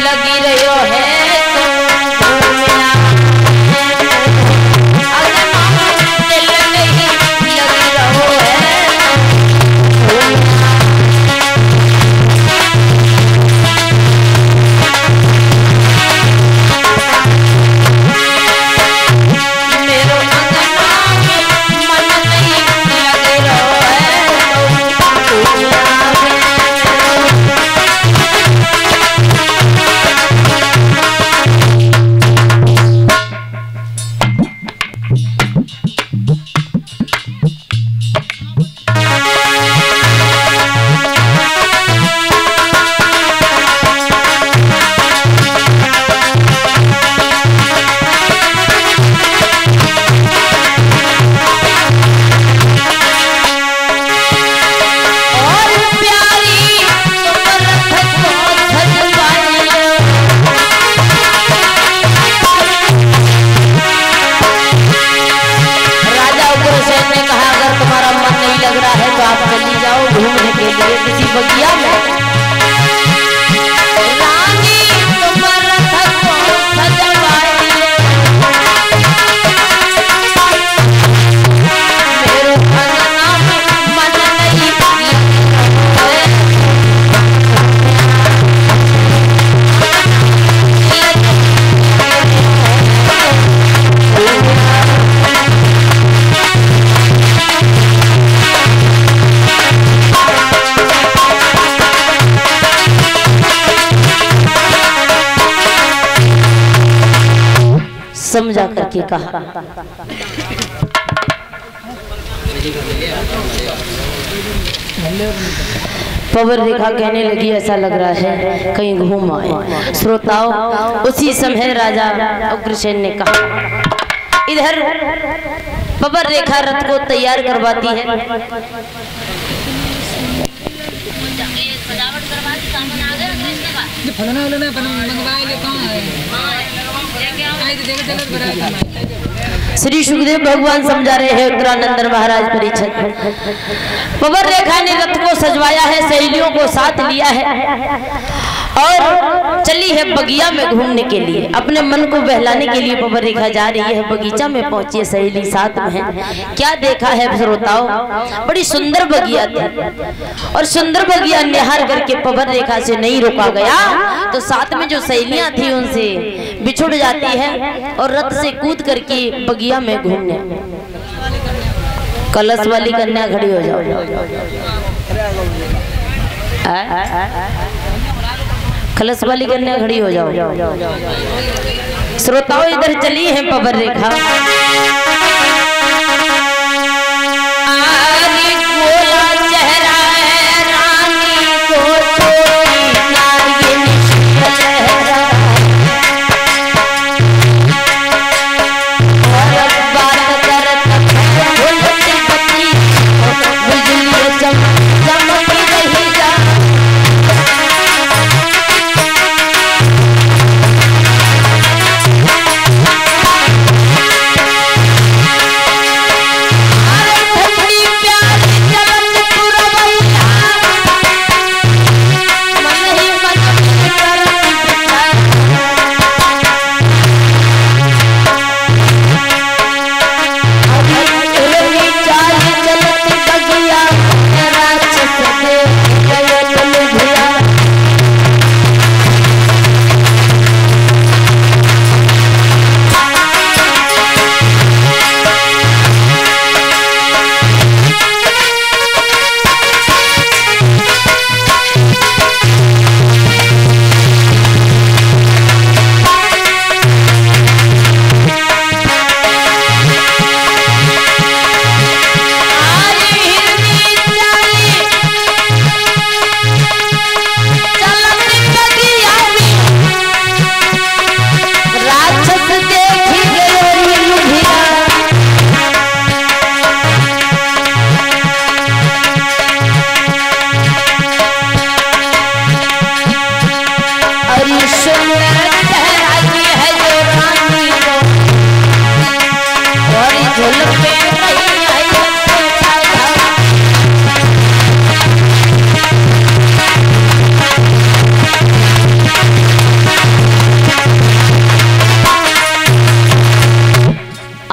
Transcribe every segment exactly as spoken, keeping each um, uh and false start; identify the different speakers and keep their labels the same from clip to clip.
Speaker 1: लगी रहो है समझा करके कहा। पवन रेखा कहने लगी ऐसा लग रहा है कहीं घूम आए। श्रोताओं उसी समय राजा उग्रसेन ने कहा इधर पवन रेखा रथ को तैयार करवाती है। श्री सुखदेव भगवान समझा रहे हैं उत्तरानंद महाराज परीक्षित। पवन रेखा ने रथ को सजवाया है, सहेलियों को साथ लिया है और चली है बगिया में घूमने के लिए। अपने मन को बहलाने के लिए पवन रेखा जा रही है। बगीचा में पहुंची है, सहेली साथ में है। क्या देखा है श्रोताओं, बड़ी सुंदर बगिया थी और सुंदर बगिया निहार करके पवन रेखा से नहीं रोका गया तो साथ में जो सहेलियां थी उनसे बिछुड़ जाती है और रथ से कूद करके बगिया में घूमने। कलश वाली कन्या खड़ी हो जाओ। कलश वाली कन्या खड़ी हो जाओ। श्रोताओं इधर चली है पवन रेखा।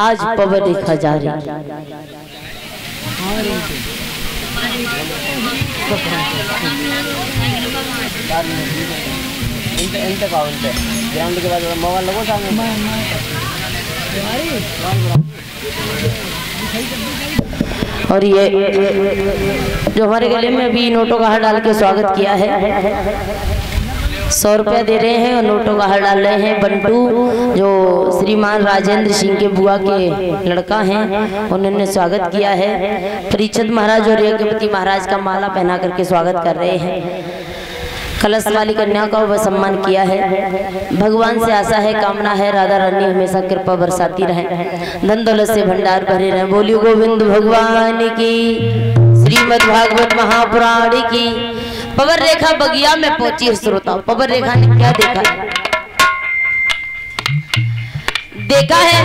Speaker 1: आज पवन रेखा जा रही।
Speaker 2: ग्राउंड के बाद मोबाइल लगो सामने।
Speaker 1: और ये जो हमारे गले में अभी नोटों का हार डाल के स्वागत किया है, सौ रुपया दे रहे हैं और नोटों का हार डाल रहे हैं बंटू, जो श्रीमान राजेंद्र सिंह के बुआ के लड़का हैं, उन्होंने स्वागत किया है। परीक्षित महाराज और यज्ञपति महाराज का माला पहना करके स्वागत कर रहे हैं। कलश वाली कन्या का वह सम्मान किया है। भगवान से आशा है, कामना है, राधा रानी हमेशा कृपा बरसाती रहे, धन दौलत से भंडार भरे रहे। बोलियो गोविंद भगवान की, श्रीमद् भागवत महापुराण की। पवन रेखा बगिया में पहुंची है श्रोताओं। पवन रेखा ने क्या देखा है? देखा है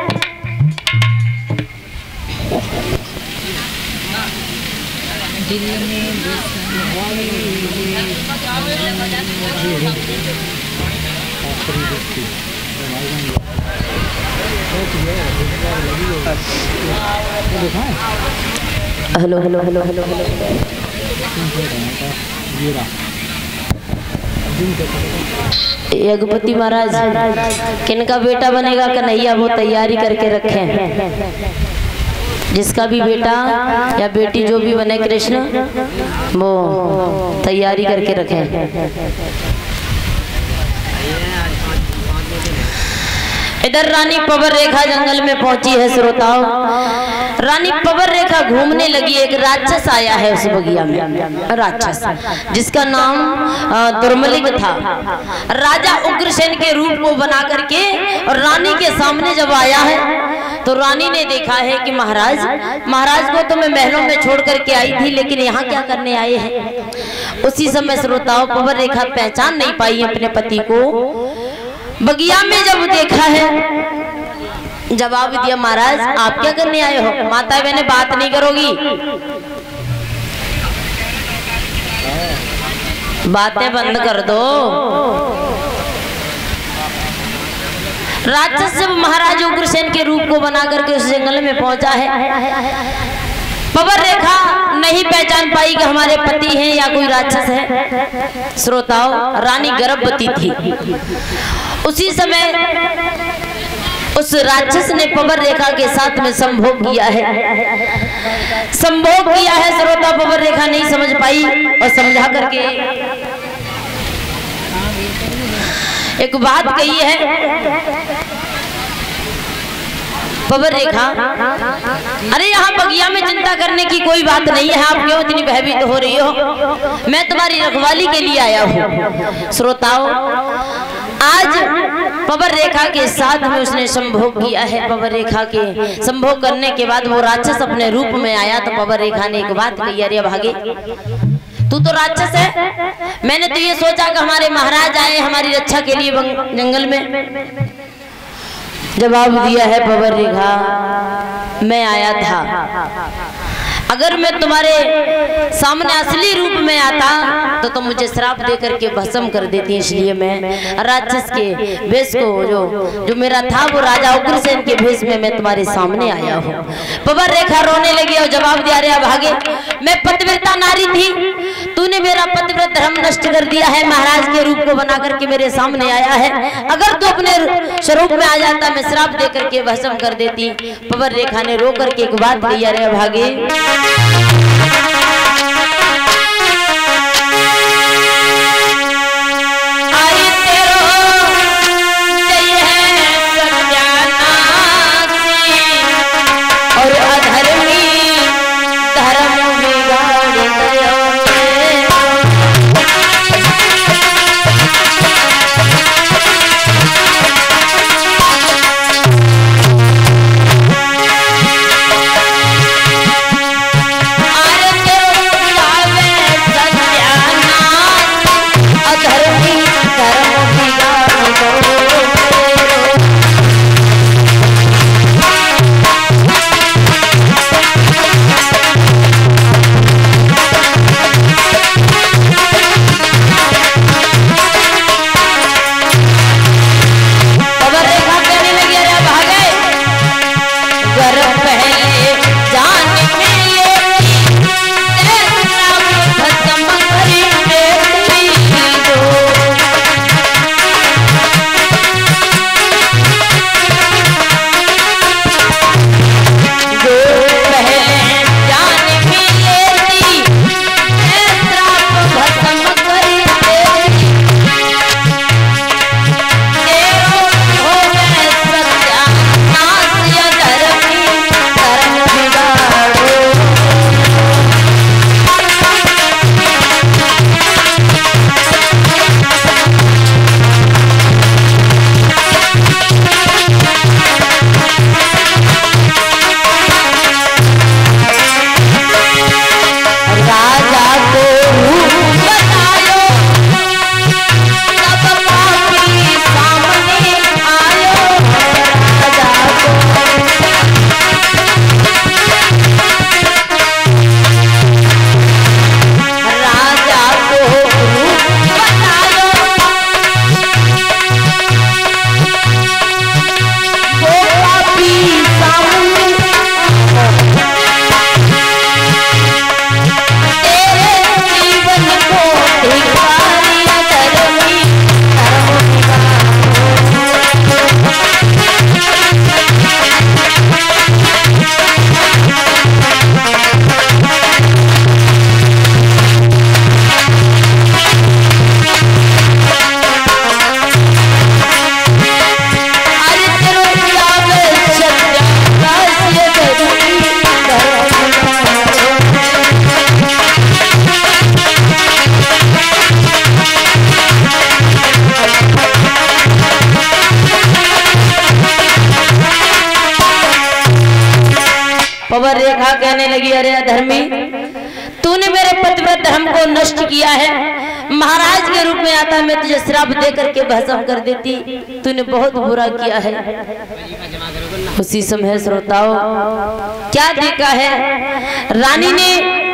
Speaker 1: hello hello hello hello hello Yagyapati Maharaj किनका बेटा बनेगा कन्हैया, वो तैयारी करके रखें। जिसका भी बेटा या बेटी जो भी बने कृष्ण, वो तैयारी करके रखें। इधर रानी पवन रेखा जंगल में पहुंची है श्रोताओ। रानी पवन रेखा घूमने लगी, एक राक्षस आया है उस बगिया में, राक्षस जिसका नाम दुर्मलिक था। राजा उग्रसेन के रूप को बना करके और रानी के सामने जब आया है तो रानी ने देखा है कि महाराज महाराज को तो मैं महलों में छोड़ करके आई थी, लेकिन यहाँ क्या करने आए हैं। उसी समय श्रोताओं पवन रेखा पहचान नहीं पाई अपने पति को। बगिया में जब देखा है, जवाब दिया, महाराज आप क्या करने आए हो? माता बहने बात नहीं करोगी, बातें बंद कर दो। राक्षस जब महाराज उग्रसेन के रूप को बना करके उस जंगल में पहुंचा है, पवन रेखा नहीं पहचान पाई कि हमारे पति हैं या कोई राक्षस है। श्रोताओं रानी गर्भवती थी। उसी समय उस राक्षस ने पवन रेखा के साथ में संभोग किया है। संभोग किया है श्रोता, पवन रेखा नहीं समझ पाई और समझा करके एक बात कही है। पवन रेखा, अरे यहाँ बगिया में चिंता करने की कोई बात नहीं है, आप क्यों इतनी भयभीत हो रही हो? मैं तुम्हारी रखवाली के लिए आया हूँ। श्रोताओं आज पवन रेखा के साथ में उसने संभोग किया है। पवन रेखा के संभोग करने के बाद वो राक्षस अपने रूप में आया तो पवन रेखा ने एक बात कही, अरे भागे तू तो राक्षस है, मैंने तो ये सोचा कि हमारे महाराज आए हमारी रक्षा के लिए जंगल में। जवाब दिया है पवन रेखा, मैं आया था, अगर मैं तुम्हारे सामने असली रूप में आता तो तुम मुझे श्राप दे करके भस्म कर देती, इसलिए मैं राक्षस के वेश को जो जो मेरा था वो राजा उग्रसेन के भेष में मैं तुम्हारे सामने आया हूँ। पवन रेखा रोने लगी और जवाब दिया, रे भागे, मैं पतिव्रता नारी थी, तूने मेरा पतिव्रत धर्म नष्ट कर दिया है, महाराज के रूप को बना करके मेरे सामने आया है, अगर तू अपने स्वरूप में आ जाता मैं श्राप दे करके भस्म कर देती। पवन रेखा ने रो करके एक बात कही, रे भागे, कहने लगी, अरे अधर्मी, तूने मेरे पतिव्रत धर्म को नष्ट किया है। महाराज के रूप में आता मैं तुझे श्राप दे करके भस्म कर देती। तूने बहुत बुरा किया है। उसी समय श्रोताओं क्या देखा है, रानी ने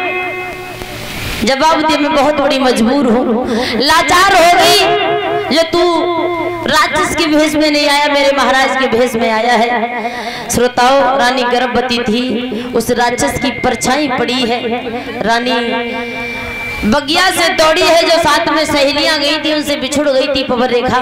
Speaker 1: जवाब दिया, मैं बहुत बड़ी मजबूर हूँ, लाचार हो गई। जो तू राक्षस के भेष में नहीं आया, मेरे महाराज के भेष में आया है। श्रोताओं रानी गर्भवती थी, उस राक्षस की परछाई पड़ी है। रानी बगिया से दौड़ी है, जो साथ में सहेलियां गई थी उनसे बिछुड़ गई थी पवर रेखा।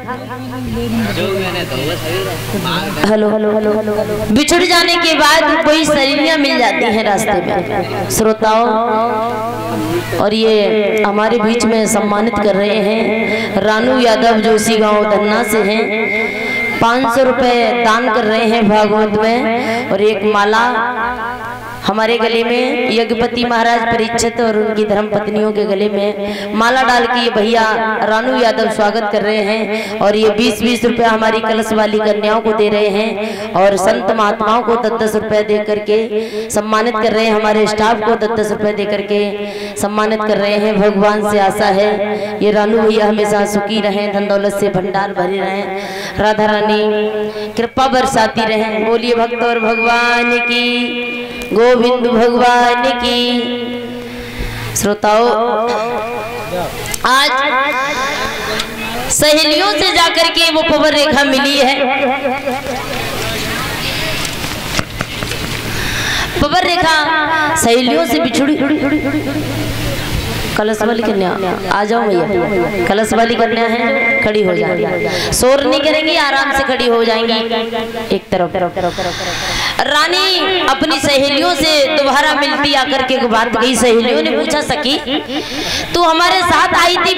Speaker 1: हेलो हेलो हेलो बिछुड़ जाने के बाद कोई सहेलियां मिल जाती हैं रास्ते में श्रोताओं, और ये हमारे बीच में सम्मानित कर रहे हैं रानू यादव, जो उसी गांव धन्ना से हैं। पाँच सौ रुपये दान कर रहे हैं भागवत में, और एक माला हमारे गले में यज्ञपति महाराज परीक्षित और उनकी धर्म पत्नियों के गले में माला डाल के ये भैया रानू यादव स्वागत कर रहे हैं। और ये बीस बीस रुपया हमारी कलश वाली कन्याओं को दे रहे हैं, और संत महात्माओं को दस दस रुपये दे करके सम्मानित कर रहे हैं। हमारे स्टाफ को दस दस रुपये दे करके सम्मानित कर रहे हैं। भगवान से आशा है ये रानू भैया हमेशा सुखी रहें, धन दौलत से भंडार भरे रहें, राधा रानी कृपा बरसाती रहें। बोलिए भक्त और भगवान की, गोविंद भगवान की। श्रोताओं आज सहेलियों से जाकर के वो पवर रेखा मिली है। पवर रेखा सहेलियों से बिछुड़ी। कलश वाली कन्या आ जाओ भैया, कलश वाली कन्या है, खड़ी हो जाएंगी, शोर नहीं करेंगी, आराम से खड़ी हो जाएंगी एक तरफ। रानी अपनी सहेलियों से दोबारा मिलती आकर के बात कही। सहेलियों ने पूछा, सखी तू हमारे साथ आई थी,